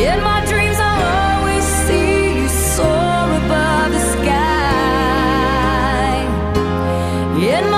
In my dreams I always see you soar above the sky. In